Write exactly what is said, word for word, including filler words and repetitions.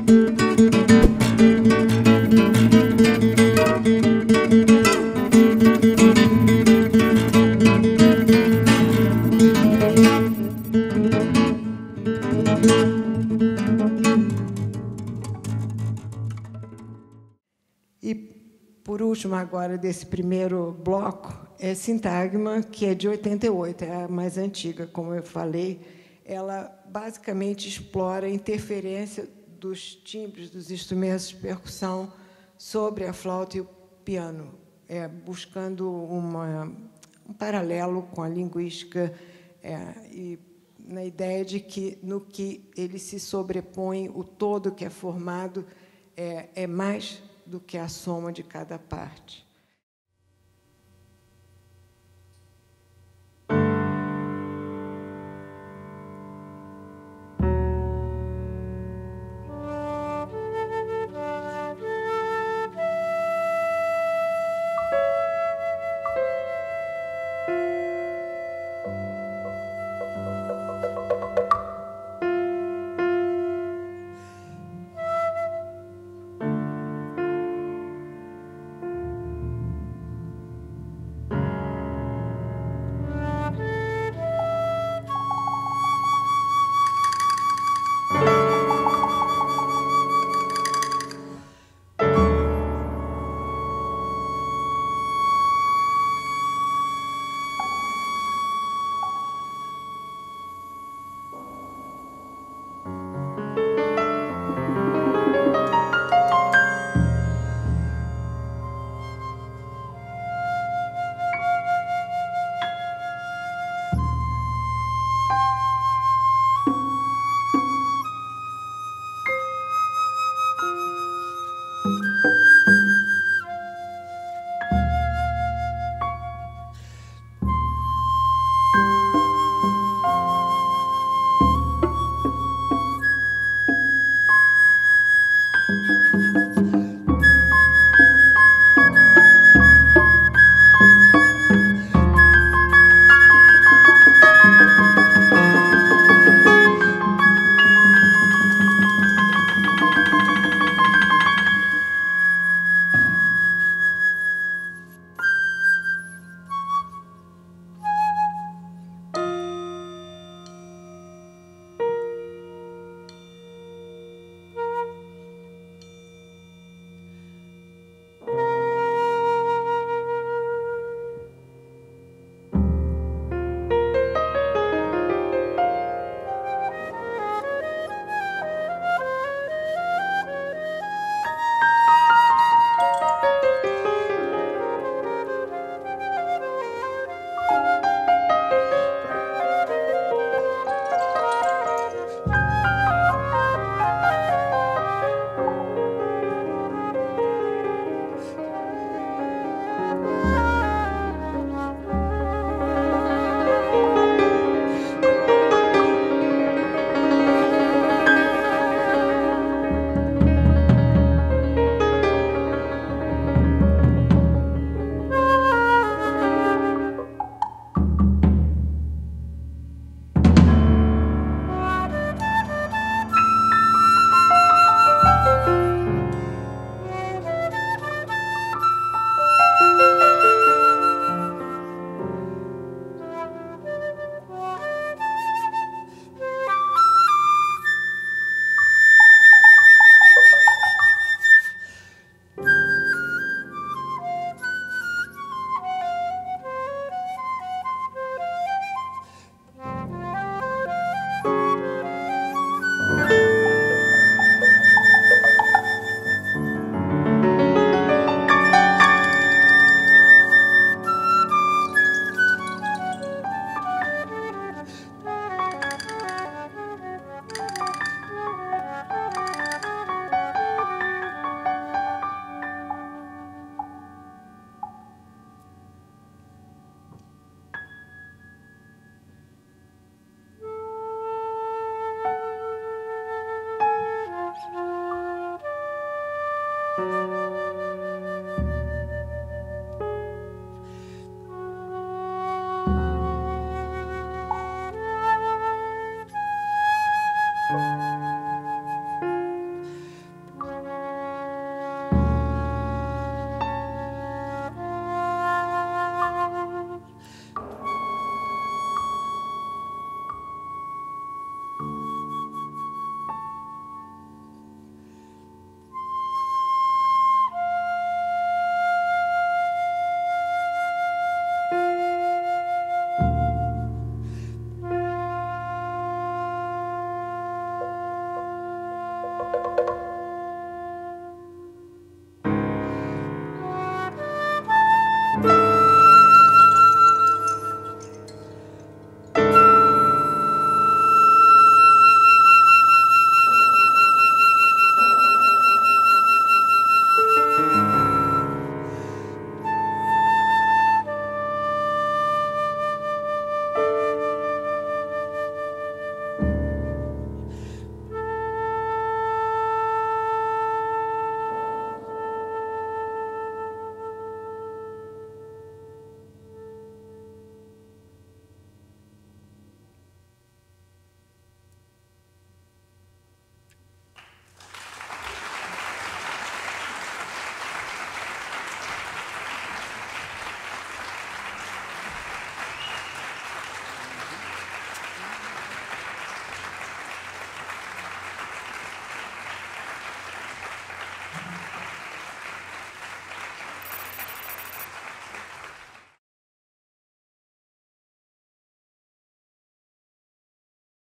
E, por último, agora, desse primeiro bloco, é Sintagma, que é de oitenta e oito, é a mais antiga, como eu falei. Ela, basicamente, explora a interferência dos timbres dos instrumentos de percussão sobre a flauta e o piano, é, buscando uma, um paralelo com a linguística, é, e na ideia de que, no que ele se sobrepõe, o todo que é formado é, é mais do que a soma de cada parte.